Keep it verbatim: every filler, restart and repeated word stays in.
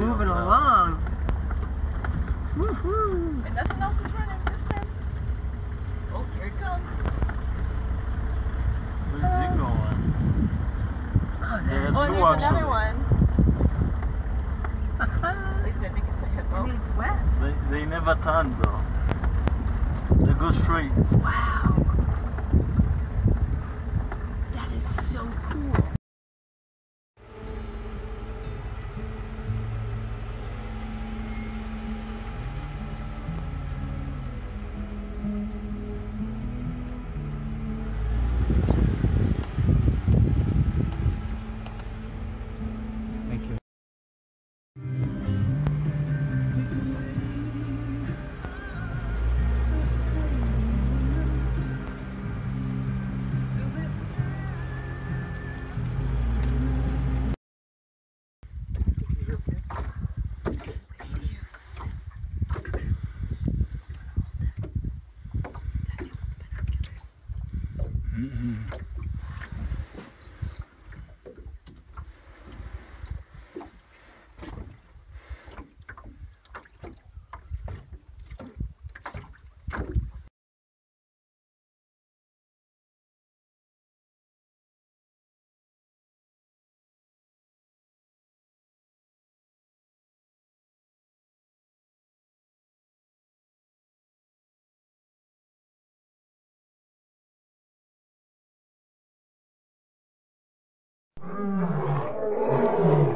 moving along. Woohoo! And nothing else is running, just him. Oh, here it comes. Where's he going? Oh, There's Oh, two there's actually. another one. At least I think it's a hippo. And he's wet. They, they never turn though. They go straight. Wow. That is so cool. Thank you. Mm-hmm. Mm-hmm.